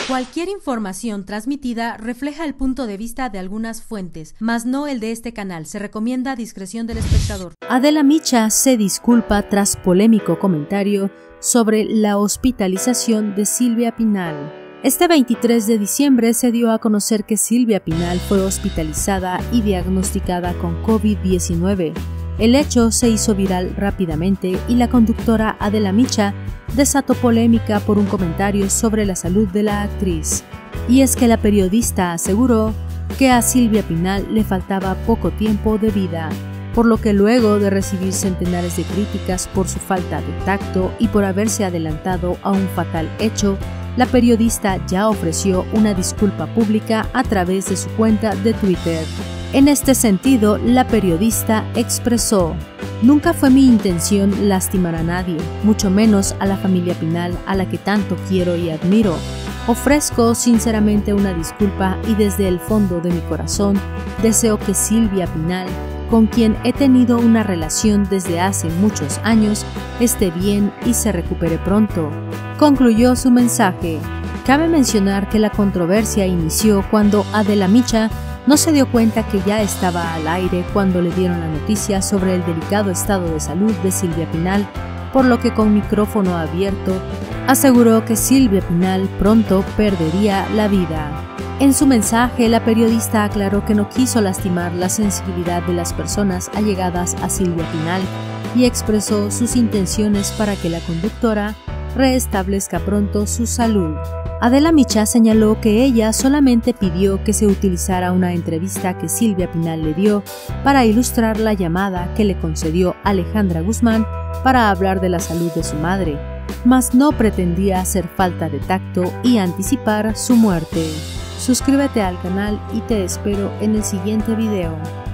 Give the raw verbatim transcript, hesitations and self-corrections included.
Cualquier información transmitida refleja el punto de vista de algunas fuentes, mas no el de este canal. Se recomienda discreción del espectador. Adela Micha se disculpa tras polémico comentario sobre la hospitalización de Silvia Pinal. Este veintitrés de diciembre se dio a conocer que Silvia Pinal fue hospitalizada y diagnosticada con COVID diecinueve. El hecho se hizo viral rápidamente y la conductora Adela Micha desató polémica por un comentario sobre la salud de la actriz. Y es que la periodista aseguró que a Silvia Pinal le faltaba poco tiempo de vida, por lo que luego de recibir centenares de críticas por su falta de tacto y por haberse adelantado a un fatal hecho, la periodista ya ofreció una disculpa pública a través de su cuenta de Twitter. En este sentido, la periodista expresó: "Nunca fue mi intención lastimar a nadie, mucho menos a la familia Pinal, a la que tanto quiero y admiro. Ofrezco sinceramente una disculpa y desde el fondo de mi corazón deseo que Silvia Pinal, con quien he tenido una relación desde hace muchos años, esté bien y se recupere pronto", concluyó su mensaje. Cabe mencionar que la controversia inició cuando Adela Micha no se dio cuenta que ya estaba al aire cuando le dieron la noticia sobre el delicado estado de salud de Silvia Pinal, por lo que con micrófono abierto aseguró que Silvia Pinal pronto perdería la vida. En su mensaje, la periodista aclaró que no quiso lastimar la sensibilidad de las personas allegadas a Silvia Pinal y expresó sus intenciones para que la conductora restablezca pronto su salud. Adela Micha señaló que ella solamente pidió que se utilizara una entrevista que Silvia Pinal le dio para ilustrar la llamada que le concedió Alejandra Guzmán para hablar de la salud de su madre, mas no pretendía hacer falta de tacto y anticipar su muerte. Suscríbete al canal y te espero en el siguiente video.